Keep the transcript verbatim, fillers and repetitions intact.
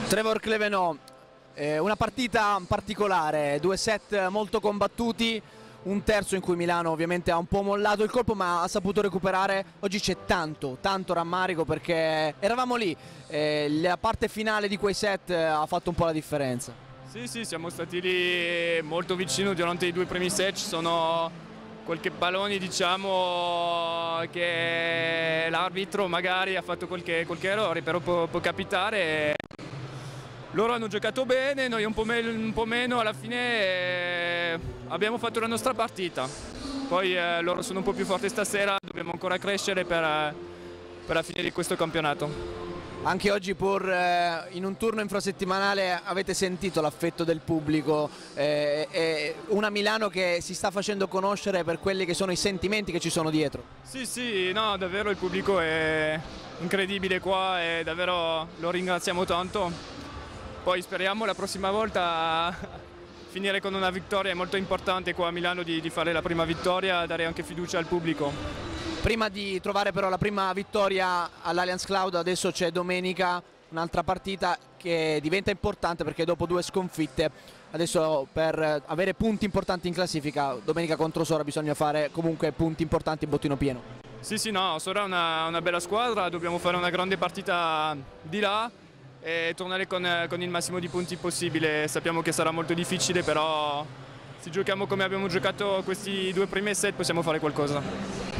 Trevor Clevenot, eh, una partita particolare, due set molto combattuti, un terzo in cui Milano ovviamente ha un po' mollato il colpo ma ha saputo recuperare. Oggi c'è tanto, tanto rammarico perché eravamo lì, eh, la parte finale di quei set ha fatto un po' la differenza. Sì, sì, siamo stati lì molto vicini durante i due primi set, ci sono qualche palloni diciamo che l'arbitro magari ha fatto qualche, qualche errore, però può, può capitare. Loro hanno giocato bene, noi un po' meno, un po' meno alla fine eh, abbiamo fatto la nostra partita. Poi eh, loro sono un po' più forti stasera, dobbiamo ancora crescere per, eh, per la fine di questo campionato. Anche oggi pur eh, in un turno infrasettimanale avete sentito l'affetto del pubblico, eh, eh, una Milano che si sta facendo conoscere per quelli che sono i sentimenti che ci sono dietro. Sì, sì, no, davvero il pubblico è incredibile qua e davvero lo ringraziamo tanto. Poi speriamo la prossima volta finire con una vittoria, è molto importante qua a Milano di, di fare la prima vittoria, dare anche fiducia al pubblico. Prima di trovare però la prima vittoria all'Allianz Cloud, adesso c'è domenica un'altra partita che diventa importante perché dopo due sconfitte, adesso per avere punti importanti in classifica, domenica contro Sora bisogna fare comunque punti importanti in bottino pieno. Sì, sì, no, Sora è una, una bella squadra, dobbiamo fare una grande partita di là e tornare con, con il massimo di punti possibile. Sappiamo che sarà molto difficile, però se giochiamo come abbiamo giocato questi due primi set possiamo fare qualcosa.